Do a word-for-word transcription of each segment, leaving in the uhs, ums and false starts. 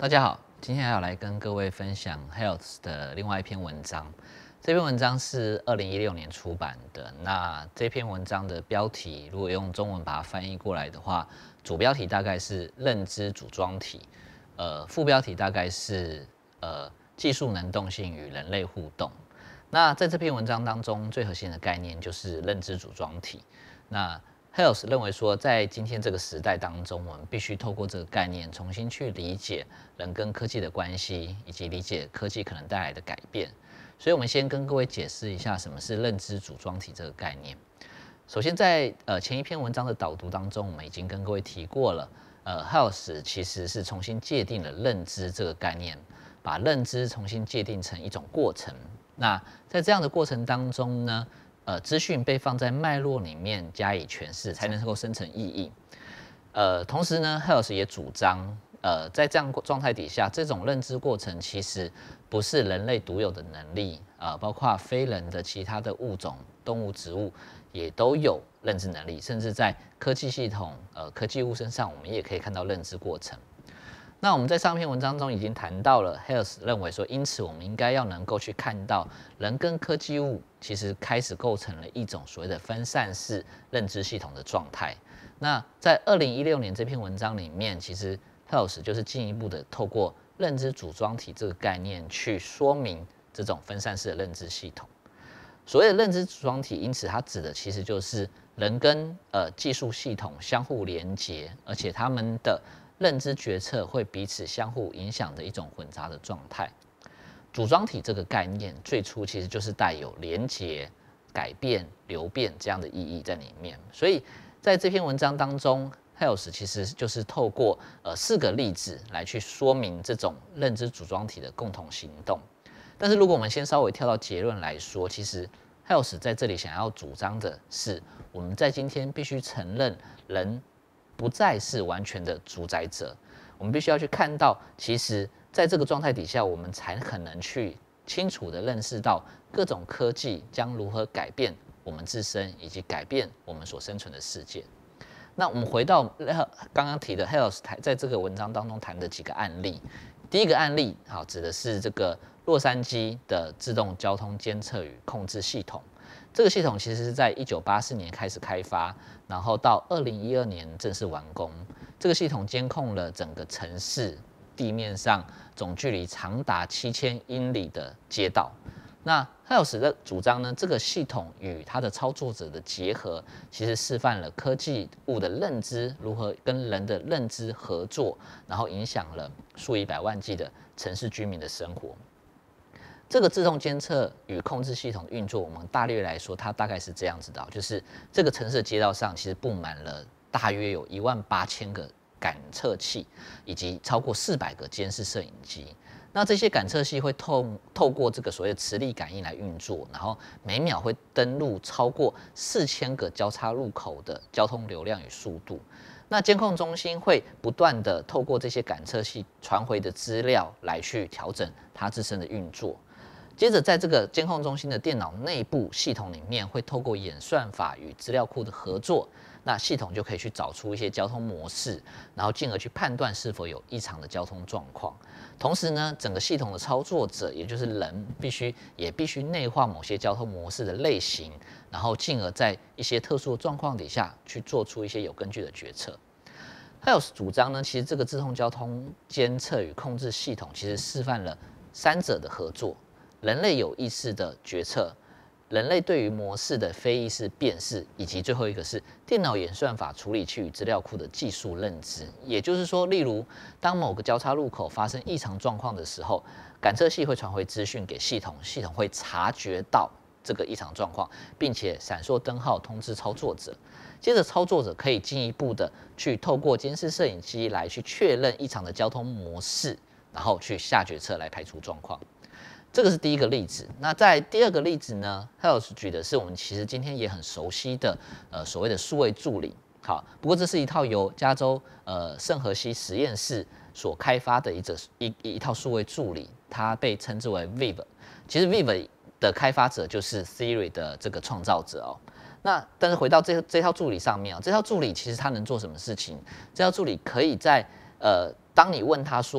大家好，今天还要来跟各位分享 Health 的另外一篇文章。这篇文章是二零一六年出版的。那这篇文章的标题，如果用中文把它翻译过来的话，主标题大概是认知组装体，呃，副标题大概是呃技术能动性与人类互动。那在这篇文章当中，最核心的概念就是认知组装体。那 Health 认为说，在今天这个时代当中，我们必须透过这个概念，重新去理解人跟科技的关系，以及理解科技可能带来的改变。所以，我们先跟各位解释一下什么是认知组装体这个概念。首先在，呃前一篇文章的导读当中，我们已经跟各位提过了，呃 ，Health 其实是重新界定了认知这个概念，把认知重新界定成一种过程。那在这样的过程当中呢，呃，资讯被放在脉络里面加以诠释，才能够生成意义。呃，同时呢 ，Health 也主张，呃，在这样状态底下，这种认知过程其实不是人类独有的能力，呃，包括非人的其他的物种、动物、植物也都有认知能力，甚至在科技系统、呃，科技物身上，我们也可以看到认知过程。那我们在上篇文章中已经谈到了 Health 认为说，因此我们应该要能够去看到人跟科技物其实开始构成了一种所谓的分散式认知系统的状态。那在二零一六年这篇文章里面，其实 Health 就是进一步的透过认知组装体这个概念去说明这种分散式的认知系统。所谓的认知组装体，因此它指的其实就是人跟呃技术系统相互连结，而且他们的认知决策会彼此相互影响的一种混杂的状态。组装体这个概念最初其实就是带有连结、改变、流变这样的意义在里面。所以在这篇文章当中 ，Health 其实就是透过呃四个例子来去说明这种认知组装体的共同行动。但是如果我们先稍微跳到结论来说，其实 Health 在这里想要主张的是，我们在今天必须承认人不再是完全的主宰者，我们必须要去看到，其实在这个状态底下，我们才可能去清楚的认识到各种科技将如何改变我们自身，以及改变我们所生存的世界。那我们回到刚刚提的 Health 在这个文章当中谈的几个案例。第一个案例，好，指的是这个洛杉矶的自动交通监测与控制系统。这个系统其实是在一九八四年开始开发，然后到二零一二年正式完工。这个系统监控了整个城市地面上总距离长达七千英里的街道。那 Health 的主张呢，这个系统与它的操作者的结合，其实示范了科技物的认知如何跟人的认知合作，然后影响了数以百万计的城市居民的生活。这个自动监测与控制系统运作，我们大略来说，它大概是这样子的，就是这个城市的街道上其实布满了大约有一万八千个感测器，以及超过四百个监视摄影机。那这些感测器会透透过这个所谓的磁力感应来运作，然后每秒会登录超过四千个交叉路口的交通流量与速度。那监控中心会不断的透过这些感测器传回的资料来去调整它自身的运作。接着，在这个监控中心的电脑内部系统里面，会透过演算法与资料库的合作，那系统就可以去找出一些交通模式，然后进而去判断是否有异常的交通状况。同时呢，整个系统的操作者，也就是人，必须也必须内化某些交通模式的类型，然后进而在一些特殊的状况底下去做出一些有根据的决策。Health 主张呢，其实这个自动交通监测与控制系统其实示范了三者的合作。人类有意识的决策，人类对于模式的非意识辨识，以及最后一个是电脑演算法处理器与资料库的技术认知。也就是说，例如当某个交叉路口发生异常状况的时候，感测器会传回资讯给系统，系统会察觉到这个异常状况，并且闪烁灯号通知操作者。接着，操作者可以进一步的去透过监视摄影机来去确认异常的交通模式，然后去下决策来排除状况。这个是第一个例子。那在第二个例子呢 ，Health 举的是我们其实今天也很熟悉的呃所谓的数位助理。好，不过这是一套由加州呃圣荷西实验室所开发的一则一一套数位助理，它被称之为 Viv。其实 Viv 的开发者就是 Siri 的这个创造者哦。那但是回到这这套助理上面啊，这套助理其实它能做什么事情？这套助理可以在呃当你问他说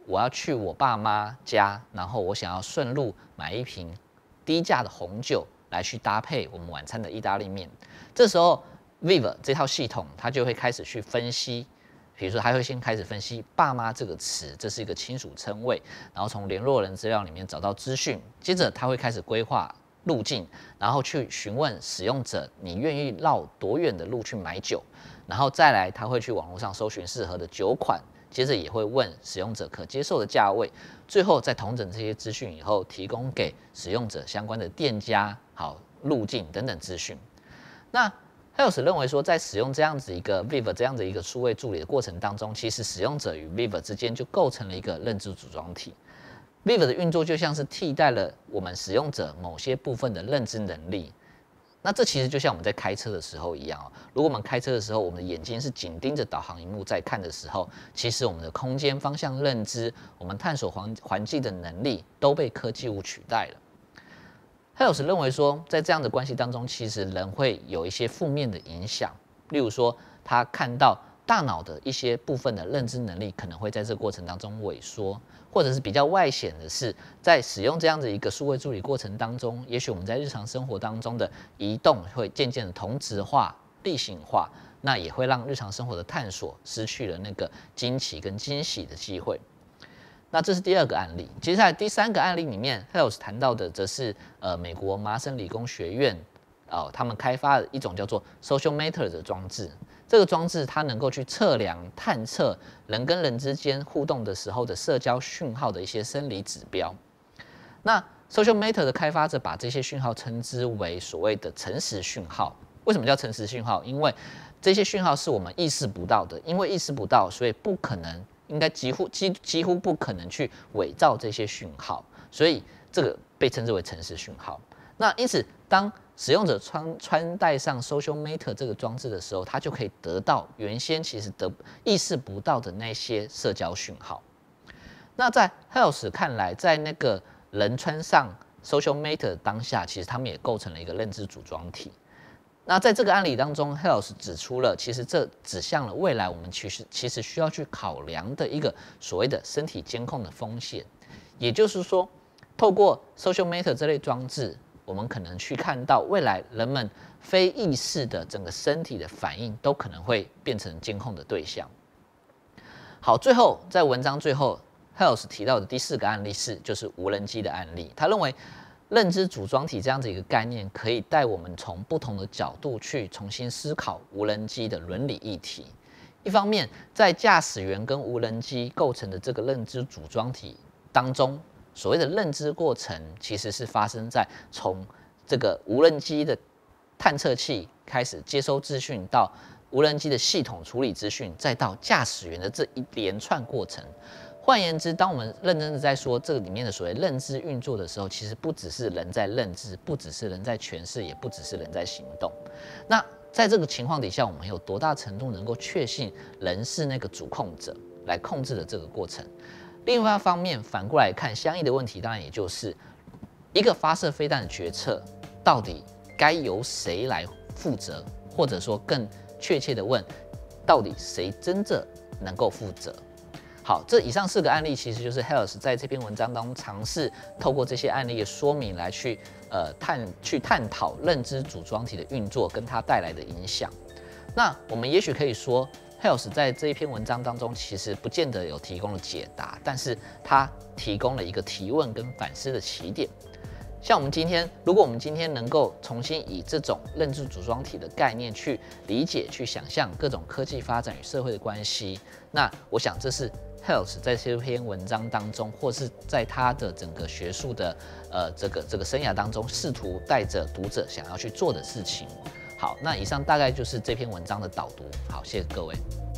我要去我爸妈家，然后我想要顺路买一瓶低价的红酒来去搭配我们晚餐的意大利面。这时候 Viv 这套系统它就会开始去分析，比如说它会先开始分析爸妈这个词，这是一个亲属称谓，然后从联络人资料里面找到资讯，接着它会开始规划路径，然后去询问使用者你愿意绕多远的路去买酒，然后再来他会去网络上搜寻适合的酒款，接着也会问使用者可接受的价位，最后在统整这些资讯以后，提供给使用者相关的店家、好路径等等资讯。那Health 认为说，在使用这样子一个 Viv 这样的一个数位助理的过程当中，其实使用者与 Viv 之间就构成了一个认知组装体。Viv 的运作就像是替代了我们使用者某些部分的认知能力。那这其实就像我们在开车的时候一样哦。如果我们开车的时候，我们的眼睛是紧盯着导航萤幕在看的时候，其实我们的空间方向认知、我们探索环环境的能力都被科技物取代了。Health 认为说，在这样的关系当中，其实人会有一些负面的影响，例如说，他看到大脑的一些部分的认知能力可能会在这个过程当中萎缩，或者是比较外显的是，在使用这样的一个数位助理过程当中，也许我们在日常生活当中的移动会渐渐的同质化、例行化，那也会让日常生活的探索失去了那个惊奇跟惊喜的机会。那这是第二个案例，接下来第三个案例里面 ，Health 谈到的则是呃美国麻省理工学院哦，他们开发的一种叫做 Socialmeter 的装置。这个装置它能够去测量、探测人跟人之间互动的时候的社交讯号的一些生理指标。那 Socialmeter 的开发者把这些讯号称之为所谓的诚实讯号。为什么叫诚实讯号？因为这些讯号是我们意识不到的，因为意识不到，所以不可能，应该几乎几几乎不可能去伪造这些讯号，所以这个被称之为诚实讯号。那因此，当使用者穿穿戴上 Socialmeter 这个装置的时候，他就可以得到原先其实得意识不到的那些社交讯号。那在 Health 看来，在那个人穿上 Socialmeter 当下，其实他们也构成了一个认知组装体。那在这个案例当中 ，Health 指出了，其实这指向了未来我们其实其实需要去考量的一个所谓的身体监控的风险。也就是说，透过 Socialmeter 这类装置，我们可能去看到未来人们非意识的整个身体的反应都可能会变成监控的对象。好，最后在文章最后 ，Health 提到的第四个案例是就是无人机的案例。他认为认知组装体这样子一个概念，可以带我们从不同的角度去重新思考无人机的伦理议题。一方面，在驾驶员跟无人机构成的这个认知组装体当中，所谓的认知过程，其实是发生在从这个无人机的探测器开始接收资讯，到无人机的系统处理资讯，再到驾驶员的这一连串过程。换言之，当我们认真的在说这个里面的所谓认知运作的时候，其实不只是人在认知，不只是人在诠释，也不只是人在行动。那在这个情况底下，我们有多大程度能够确信人是那个主控者来控制的这个过程？另外一方面，反过来看，相应的问题当然也就是一个发射飞弹的决策，到底该由谁来负责，或者说更确切的问，到底谁真正能够负责？好，这以上四个案例其实就是 Health 在这篇文章当中尝试透过这些案例的说明来去呃探去探讨认知组装体的运作跟它带来的影响。那我们也许可以说 ，Health 在这一篇文章当中其实不见得有提供了解答，但是它提供了一个提问跟反思的起点。像我们今天，如果我们今天能够重新以这种认知组装体的概念去理解、去想象各种科技发展与社会的关系，那我想这是 Health 在这篇文章当中，或是在他的整个学术的呃这个这个生涯当中，试图带着读者想要去做的事情。好，那以上大概就是这篇文章的导读。好，谢谢各位。